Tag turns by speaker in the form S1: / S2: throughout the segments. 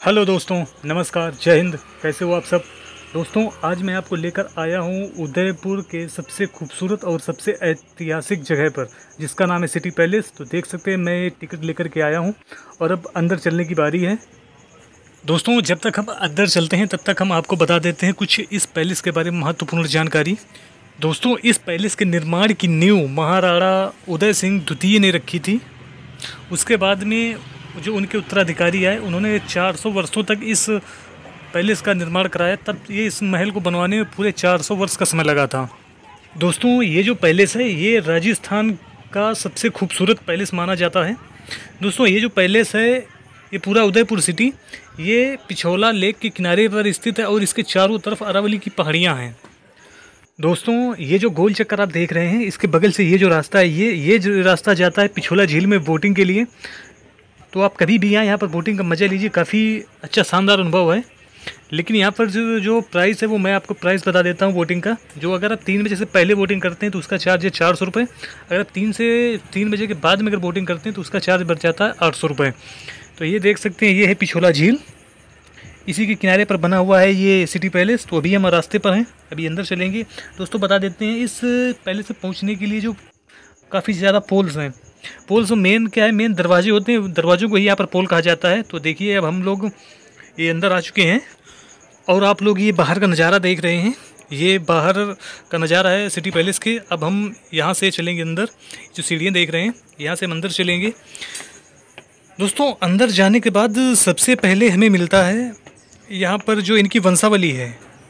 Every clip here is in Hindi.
S1: हेलो दोस्तों, नमस्कार, जय हिंद। कैसे हो आप सब दोस्तों? आज मैं आपको लेकर आया हूँ उदयपुर के सबसे खूबसूरत और सबसे ऐतिहासिक जगह पर, जिसका नाम है सिटी पैलेस। तो देख सकते हैं मैं टिकट लेकर के आया हूँ और अब अंदर चलने की बारी है। दोस्तों, जब तक हम अंदर चलते हैं तब तक हम आपको बता देते हैं कुछ इस पैलेस के बारे में महत्वपूर्ण जानकारी। दोस्तों, इस पैलेस के निर्माण की नींव महाराणा उदय सिंह द्वितीय ने रखी थी। उसके बाद में जो उनके उत्तराधिकारी आए, उन्होंने 400 वर्षों तक इस पैलेस का निर्माण कराया। तब ये इस महल को बनवाने में पूरे 400 वर्ष का समय लगा था। दोस्तों, ये जो पैलेस है ये राजस्थान का सबसे खूबसूरत पैलेस माना जाता है। दोस्तों, ये जो पैलेस है ये पूरा उदयपुर सिटी, ये पिछोला लेक के किनारे पर स्थित है और इसके चारों तरफ अरावली की पहाड़ियाँ हैं। दोस्तों, ये जो गोल चक्कर आप देख रहे हैं, इसके बगल से ये जो रास्ता है, ये जो रास्ता जाता है पिछोला झील में बोटिंग के लिए। तो आप कभी भी यहाँ पर बोटिंग का मज़ा लीजिए, काफ़ी अच्छा शानदार अनुभव है। लेकिन यहाँ पर जो प्राइस है वो मैं आपको प्राइस बता देता हूँ बोटिंग का। जो अगर आप 3 बजे से पहले बोटिंग करते हैं तो उसका चार्ज है 400 रुपये। अगर आप 3 बजे के बाद में अगर बोटिंग करते हैं तो उसका चार्ज बढ़ जाता है 800 रुपये। तो ये देख सकते हैं, ये है पिछोला झील, इसी के किनारे पर बना हुआ है ये सिटी पैलेस। तो अभी हम रास्ते पर हैं, अभी अंदर चलेंगे। दोस्तों, बता देते हैं इस पैलेस से पहुँचने के लिए जो काफ़ी ज़्यादा पोल्स हैं। पोल्स मेन क्या है, मेन दरवाजे होते हैं, दरवाज़ों को ही यहाँ पर पोल कहा जाता है। तो देखिए, अब हम लोग ये अंदर आ चुके हैं और आप लोग ये बाहर का नज़ारा देख रहे हैं। ये बाहर का नज़ारा है सिटी पैलेस के। अब हम यहाँ से चलेंगे अंदर, जो सीढ़ियाँ देख रहे हैं यहाँ से हम अंदर चलेंगे। दोस्तों, अंदर जाने के बाद सबसे पहले हमें मिलता है यहाँ पर जो इनकी वंशावली है,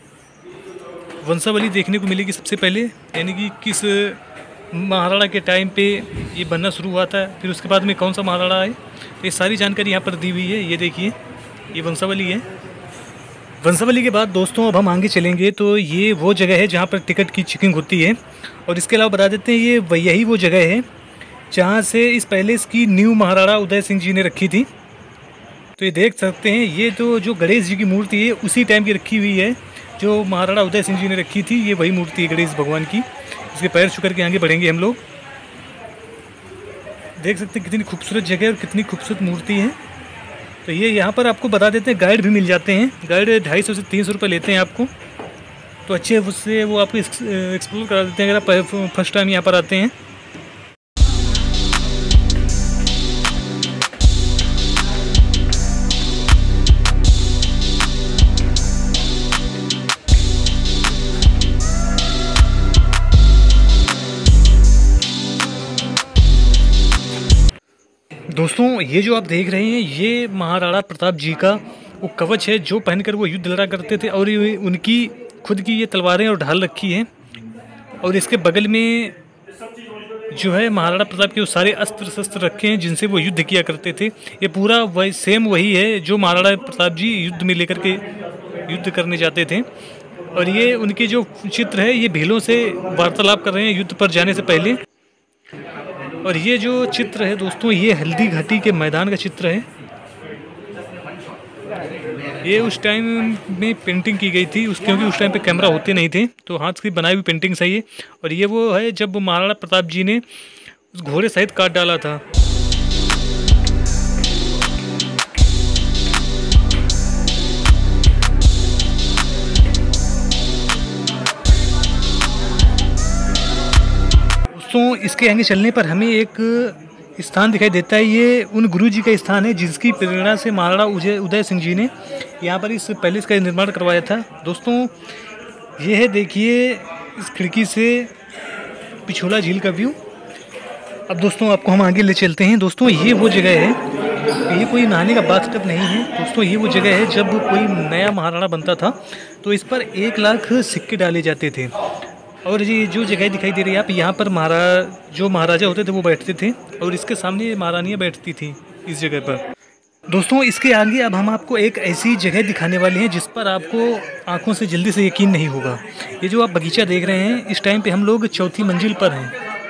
S1: वंशावली देखने को मिलेगी सबसे पहले, यानी कि किस महाराणा के टाइम पे ये बनना शुरू हुआ था, फिर उसके बाद में कौन सा महाराणा है। तो ये सारी जानकारी यहाँ पर दी हुई है। ये देखिए, ये वंशावली है। वंशावली के बाद दोस्तों अब हम आगे चलेंगे तो ये वो जगह है जहाँ पर टिकट की चेकिंग होती है। और इसके अलावा बता देते हैं ये यही वो जगह है जहाँ से इस पैलेस की नींव महाराणा उदय सिंह जी ने रखी थी। तो ये देख सकते हैं, ये तो जो गणेश जी की मूर्ति है उसी टाइम की रखी हुई है जो महाराणा उदय सिंह जी ने रखी थी। ये वही मूर्ति है गणेश भगवान की। इसके पैर छू करके आगे बढ़ेंगे हम लोग। देख सकते हैं कितनी खूबसूरत जगह और कितनी खूबसूरत मूर्ति है। तो ये यहाँ पर आपको बता देते हैं, गाइड भी मिल जाते हैं। गाइड 250 से 300 रुपये लेते हैं आपको। तो अच्छे उससे वो आपको एक्सप्लोर करा देते हैं अगर आप फर्स्ट टाइम यहाँ पर आते हैं। दोस्तों, ये जो आप देख रहे हैं ये महाराणा प्रताप जी का वो कवच है जो पहनकर वो युद्ध लड़ा करते थे। और ये उनकी खुद की ये तलवारें और ढाल रखी हैं। और इसके बगल में जो है महाराणा प्रताप के वो सारे अस्त्र शस्त्र रखे हैं जिनसे वो युद्ध किया करते थे। ये पूरा वही सेम वही है जो महाराणा प्रताप जी युद्ध में लेकर के युद्ध करने जाते थे। और ये उनके जो चित्र है ये भीलों से वार्तालाप कर रहे हैं युद्ध पर जाने से पहले। और ये जो चित्र है दोस्तों, ये हल्दी घाटी के मैदान का चित्र है। ये उस टाइम में पेंटिंग की गई थी क्योंकि उस टाइम पे कैमरा होते नहीं थे, तो हाथ की बनाई हुई पेंटिंग सही है। और ये वो है जब महाराणा प्रताप जी ने उस घोड़े सहित काट डाला था। दोस्तों, इसके आगे चलने पर हमें एक स्थान दिखाई देता है। ये उन गुरु जी का स्थान है जिसकी प्रेरणा से महाराणा उदय सिंह जी ने यहाँ पर इस पैलेस का निर्माण करवाया था। दोस्तों, ये है देखिए इस खिड़की से पिछोला झील का व्यू। अब दोस्तों आपको हम आगे ले चलते हैं। दोस्तों, ये वो जगह है, ये कोई नहाने का बाथटब नहीं है दोस्तों। ये वो जगह है जब कोई नया महाराणा बनता था तो इस पर 1 लाख सिक्के डाले जाते थे। और ये जो जगह दिखाई दे रही है आप, यहाँ पर जो महाराजा होते थे वो बैठते थे और इसके सामने महारानियाँ बैठती थी इस जगह पर। दोस्तों, इसके आगे अब हम आपको एक ऐसी जगह दिखाने वाले हैं जिस पर आपको आंखों से जल्दी से यकीन नहीं होगा। ये जो आप बगीचा देख रहे हैं, इस टाइम पे हम लोग 4थी मंजिल पर हैं।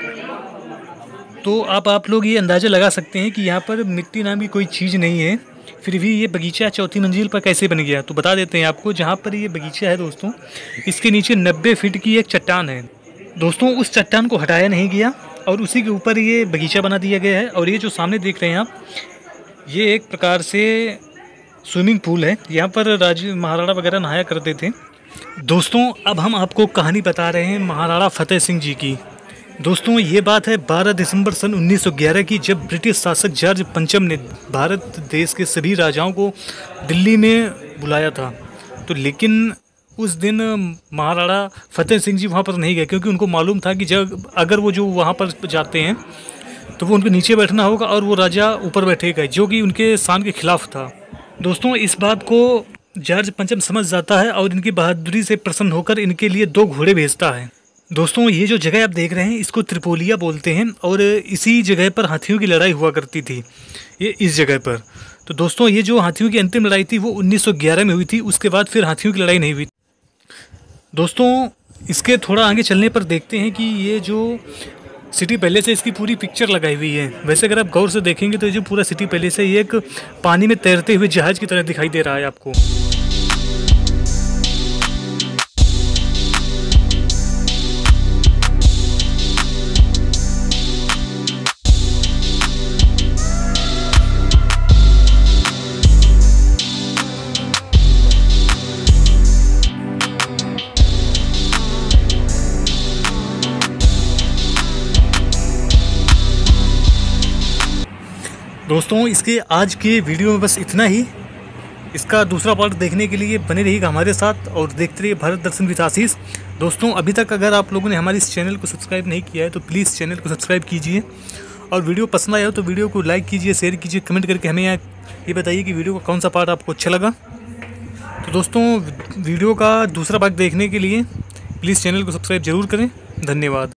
S1: तो आप लोग ये अंदाज़ा लगा सकते हैं कि यहाँ पर मिट्टी नाम की कोई चीज़ नहीं है, फिर भी ये बगीचा 4थी मंजिल पर कैसे बन गया। तो बता देते हैं आपको, जहाँ पर ये बगीचा है दोस्तों, इसके नीचे 90 फीट की एक चट्टान है। दोस्तों, उस चट्टान को हटाया नहीं गया और उसी के ऊपर ये बगीचा बना दिया गया है। और ये जो सामने देख रहे हैं आप, ये एक प्रकार से स्विमिंग पूल है। यहाँ पर राजा महाराणा वगैरह नहाया करते थे। दोस्तों अब हम आपको कहानी बता रहे हैं महाराणा फतेह सिंह जी की। दोस्तों ये बात है 12 दिसंबर सन 1911 की, जब ब्रिटिश शासक जॉर्ज पंचम ने भारत देश के सभी राजाओं को दिल्ली में बुलाया था। तो लेकिन उस दिन महाराणा फतेह सिंह जी वहाँ पर नहीं गए, क्योंकि उनको मालूम था कि जब अगर वो जो वहाँ पर जाते हैं तो वो उनको नीचे बैठना होगा और वो राजा ऊपर बैठेगा, जो कि उनके शान के खिलाफ था। दोस्तों इस बात को जॉर्ज पंचम समझ जाता है और इनकी बहादुरी से प्रसन्न होकर इनके लिए 2 घोड़े भेजता है। दोस्तों ये जो जगह आप देख रहे हैं इसको त्रिपोलिया बोलते हैं और इसी जगह पर हाथियों की लड़ाई हुआ करती थी, ये इस जगह पर। तो दोस्तों ये जो हाथियों की अंतिम लड़ाई थी वो 1911 में हुई थी। उसके बाद फिर हाथियों की लड़ाई नहीं हुई। दोस्तों इसके थोड़ा आगे चलने पर देखते हैं कि ये जो सिटी पैलेस है इसकी पूरी पिक्चर लगाई हुई है। वैसे अगर आप गौर से देखेंगे तो ये जो पूरा सिटी पैलेस है ये एक पानी में तैरते हुए जहाज की तरह दिखाई दे रहा है आपको। दोस्तों इसके आज के वीडियो में बस इतना ही। इसका दूसरा पार्ट देखने के लिए बने रहिएगा हमारे साथ और देखते रहिए भारत दर्शन विद आशीष। दोस्तों अभी तक अगर आप लोगों ने हमारे इस चैनल को सब्सक्राइब नहीं किया है तो प्लीज़ चैनल को सब्सक्राइब कीजिए, और वीडियो पसंद आया हो तो वीडियो को लाइक कीजिए, शेयर कीजिए, कमेंट करके हमें यहाँ ये बताइए कि वीडियो का कौन सा पार्ट आपको अच्छा लगा। तो दोस्तों वीडियो का दूसरा पार्ट देखने के लिए प्लीज़ चैनल को सब्सक्राइब ज़रूर करें। धन्यवाद।